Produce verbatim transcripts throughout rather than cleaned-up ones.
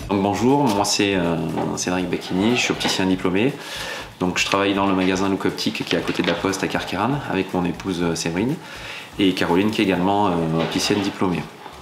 Donc bonjour, moi c'est euh, Cédric Bacchini, je suis opticien diplômé. Donc je travaille dans le magasin Look Optique qui est à côté de la Poste à Carqueiranne avec mon épouse Séverine et Caroline qui est également euh, opticienne diplômée.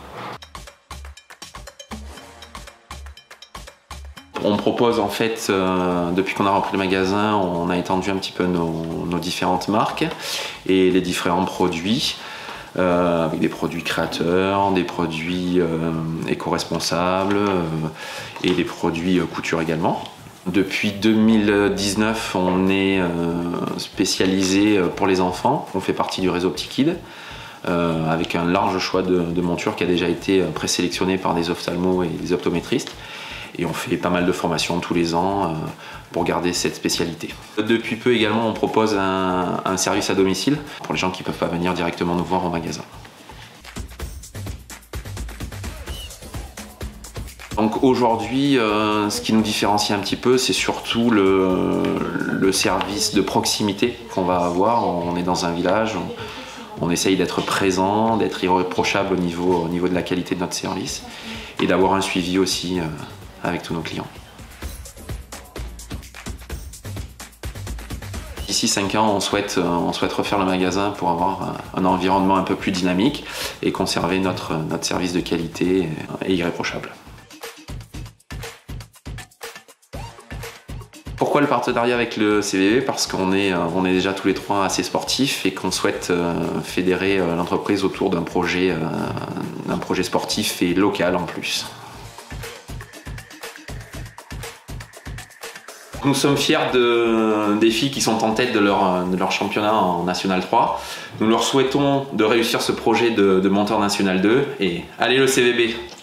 On propose en fait, euh, depuis qu'on a repris le magasin, on a étendu un petit peu nos, nos différentes marques et les différents produits. Euh, avec des produits créateurs, des produits euh, éco-responsables euh, et des produits euh, couture également. Depuis deux mille dix-neuf, on est euh, spécialisé pour les enfants. On fait partie du réseau Optikid euh, avec un large choix de, de montures qui a déjà été présélectionné par des ophtalmos et des optométristes. Et on fait pas mal de formations tous les ans euh, pour garder cette spécialité. Depuis peu également, on propose un, un service à domicile pour les gens qui ne peuvent pas venir directement nous voir au magasin. Donc aujourd'hui, euh, ce qui nous différencie un petit peu, c'est surtout le, le service de proximité qu'on va avoir. On est dans un village, on, on essaye d'être présent, d'être irréprochable au niveau, au niveau de la qualité de notre service et d'avoir un suivi aussi euh, avec tous nos clients. D'ici cinq ans, on souhaite, on souhaite refaire le magasin pour avoir un environnement un peu plus dynamique et conserver notre, notre service de qualité et irréprochable. Pourquoi le partenariat avec le C V V? Parce qu'on est, on est déjà tous les trois assez sportifs et qu'on souhaite fédérer l'entreprise autour d'un projet, d'un projet sportif et local en plus. Nous sommes fiers de, des filles qui sont en tête de leur, de leur championnat en National trois. Nous leur souhaitons de réussir ce projet de, de monter en National deux et allez le C V B!